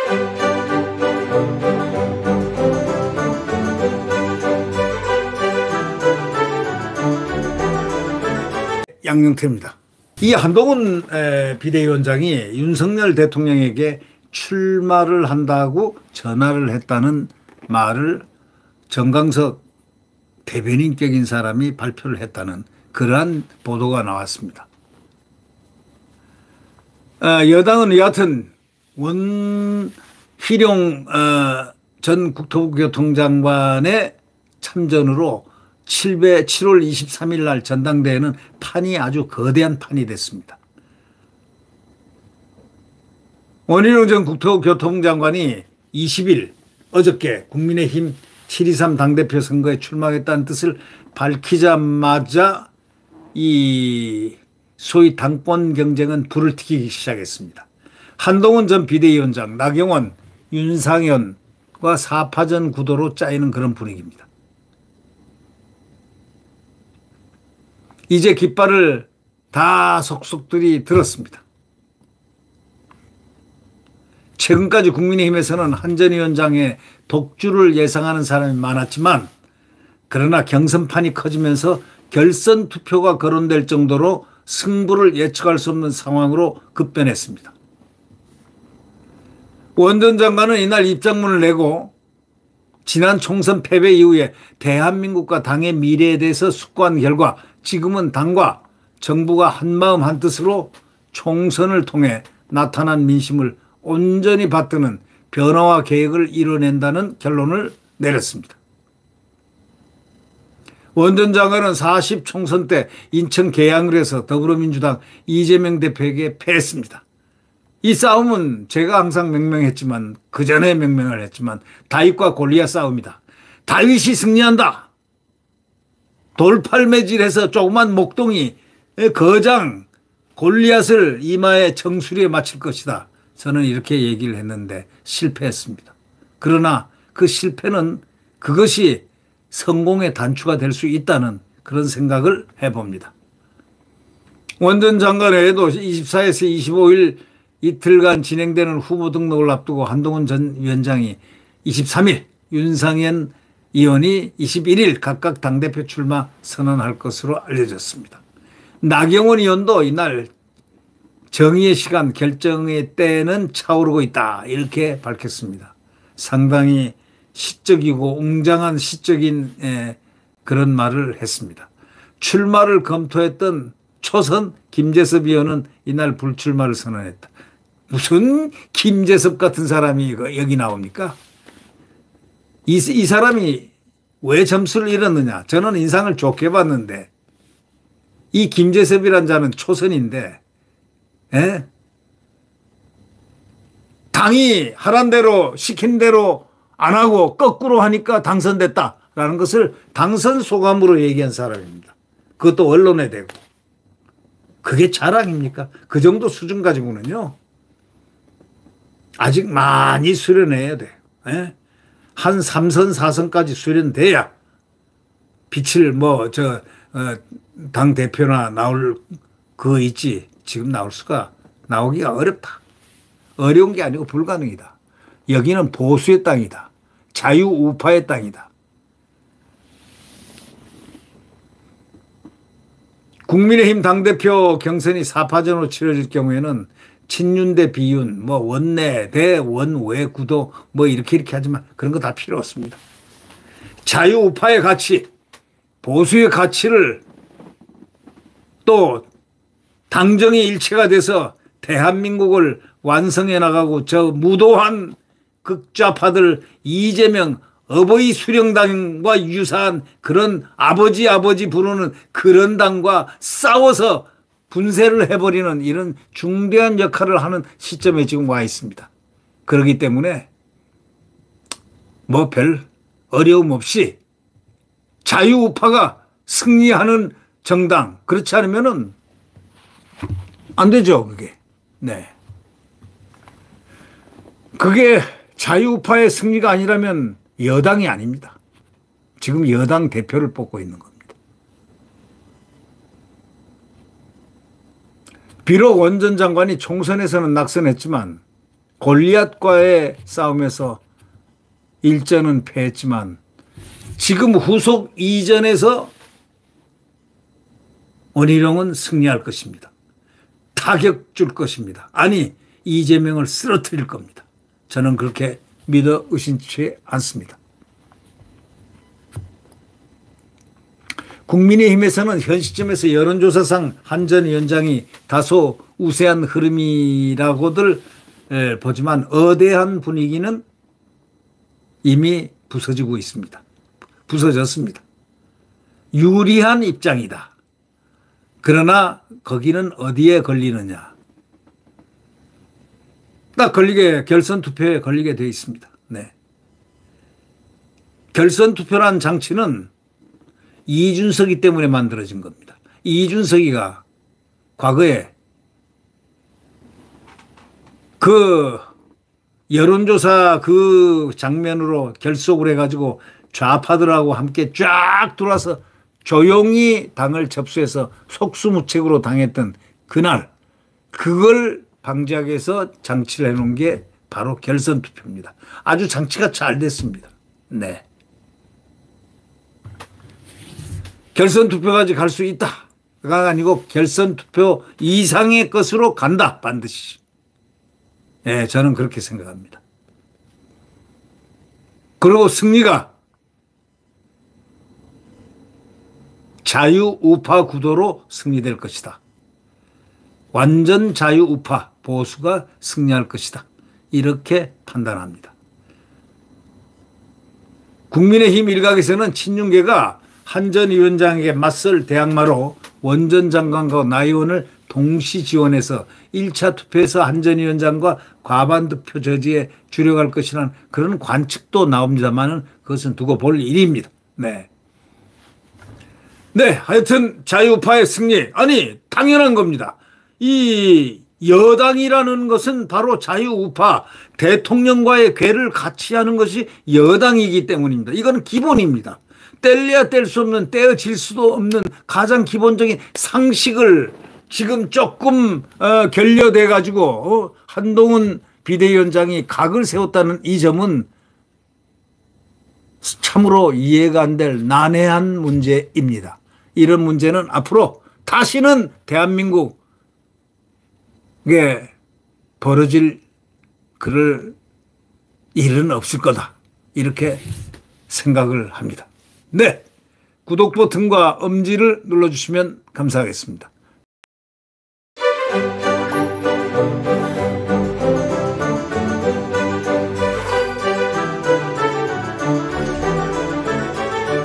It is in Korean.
양영태입니다. 이 한동훈 비대위원장이 윤석열 대통령에게 출마를 한다고 전화를 했다는 말을 정강석 대변인격인 사람이 발표를 했다는 그러한 보도가 나왔습니다. 여당은 여하튼 원희룡 전 국토교통장관의 참전으로 7월 23일 날 전당대회는 판이 아주 거대한 판이 됐습니다. 원희룡 전 국토교통장관이 20일 어저께 국민의힘 7.23 당대표 선거에 출마하겠다는 뜻을 밝히자마자 이 소위 당권 경쟁은 불을 튀기기 시작했습니다. 한동훈 전 비대위원장, 나경원, 윤상현과 4파전 구도로 짜이는 그런 분위기입니다. 이제 깃발을 다 속속들이 들었습니다. 최근까지 국민의힘에서는 한 전 위원장의 독주를 예상하는 사람이 많았지만 그러나 경선판이 커지면서 결선 투표가 거론될 정도로 승부를 예측할 수 없는 상황으로 급변했습니다. 원 전 장관은 이날 입장문을 내고 지난 총선 패배 이후에 대한민국과 당의 미래에 대해서 숙고한 결과 지금은 당과 정부가 한마음 한뜻으로 총선을 통해 나타난 민심을 온전히 받드는 변화와 계획을 이뤄낸다는 결론을 내렸습니다. 원 전 장관은 40 총선 때 인천 계양을에서 더불어민주당 이재명 대표에게 패했습니다. 이 싸움은 제가 항상 명명했지만 그전에 명명을 했지만 다윗과 골리앗 싸움이다. 다윗이 승리한다. 돌팔매질해서 조그만 목동이 거장 골리앗을 이마에 정수리에 맞출 것이다. 저는 이렇게 얘기를 했는데 실패했습니다. 그러나 그 실패는 그것이 성공의 단추가 될 수 있다는 그런 생각을 해봅니다. 원 전 장관 외에도 24에서 25일 이틀간 진행되는 후보 등록을 앞두고 한동훈 전 위원장이 23일, 윤상현 의원이 21일 각각 당대표 출마 선언할 것으로 알려졌습니다. 나경원 의원도 이날 정의의 시간, 결정의 때는 차오르고 있다 이렇게 밝혔습니다. 상당히 시적이고 웅장한 시적인 그런 말을 했습니다. 출마를 검토했던 초선 김재섭 의원은 이날 불출마를 선언했다. 무슨 김재섭 같은 사람이 여기 나옵니까? 이 사람이 왜 점수를 잃었느냐. 저는 인상을 좋게 봤는데 이 김재섭이란 자는 초선인데 당이 하란 대로 시킨 대로 안 하고 거꾸로 하니까 당선됐다라는 것을 당선 소감으로 얘기한 사람입니다. 그것도 언론에 대고. 그게 자랑입니까? 그 정도 수준 가지고는요. 아직 많이 수련해야 돼요. 한 3선 4선까지 수련돼야 빛을 당 대표나 나올 그거 있지. 지금 나오기가 어렵다. 어려운 게 아니고 불가능이다. 여기는 보수의 땅이다. 자유우파의 땅이다. 국민의힘 당대표 경선이 4파전으로 치러질 경우에는 친윤 대 비윤, 원내 대 원외 구도 이렇게 하지만 그런 거 다 필요 없습니다. 자유우파의 가치, 보수의 가치를 또 당정이 일체가 돼서 대한민국을 완성해 나가고 저 무도한 극좌파들 이재명 어버이 수령당과 유사한 그런 아버지 부르는 그런 당과 싸워서 분쇄를 해버리는 이런 중대한 역할을 하는 시점에 지금 와 있습니다. 그렇기 때문에 별 어려움 없이 자유우파가 승리하는 정당, 그렇지 않으면은 안 되죠, 그게. 네. 그게 자유우파의 승리가 아니라면 여당이 아닙니다. 지금 여당 대표를 뽑고 있는 겁니다. 비록 원 전 장관이 총선에서는 낙선했지만 골리앗과의 싸움에서 일전은 패했지만 지금 후속 2전에서 원희룡은 승리할 것입니다. 타격 줄 것입니다. 아니, 이재명을 쓰러뜨릴 겁니다. 저는 그렇게 믿어 의심치 않습니다. 국민의힘에서는 현 시점에서 여론조사상 한 전 위원장이 다소 우세한 흐름이라고들 보지만 어대한 분위기는 이미 부서지고 있습니다. 부서졌습니다. 유리한 입장이다. 그러나 거기는 어디에 걸리느냐. 딱 걸리게, 결선 투표에 걸리게 되어 있습니다. 네. 결선 투표란 장치는 이준석이 때문에 만들어진 겁니다. 이준석이가 과거에 그 여론조사 그 장면으로 결속을 해가지고 좌파들하고 함께 쫙 들어와서 조용히 당을 접수해서 속수무책으로 당했던 그날, 그걸 방지하기 위해서 장치를 해놓은 게 바로 결선 투표입니다. 아주 장치가 잘 됐습니다. 네. 결선 투표까지 갈 수 있다가 아니고 결선 투표 이상의 것으로 간다, 반드시. 네, 저는 그렇게 생각합니다. 그리고 승리가 자유우파 구도로 승리될 것이다. 완전 자유우파 보수가 승리할 것이다. 이렇게 판단합니다. 국민의힘 일각에서는 친윤계가 한 전 위원장에게 맞설 대항마로 원전 장관과 나의원을 동시 지원해서 1차 투표에서 한 전 위원장과 과반 득표 저지에 주력할 것이라는 그런 관측도 나옵니다만 그것은 두고 볼 일입니다. 네. 네, 하여튼 자유우파의 승리. 아니, 당연한 겁니다. 이 여당이라는 것은 바로 자유우파, 대통령과의 궤를 같이 하는 것이 여당이기 때문입니다. 이건 기본입니다. 뗄래야 뗄 수 없는, 떼어질 수도 없는 가장 기본적인 상식을 지금 조금 결여돼 가지고 한동훈 비대위원장이 각을 세웠다는 이 점은 참으로 이해가 안 될 난해한 문제입니다. 이런 문제는 앞으로 다시는 대한민국에 벌어질 그럴 일은 없을 거다. 이렇게 생각을 합니다. 네, 구독 버튼과 엄지를 눌러주시면 감사하겠습니다.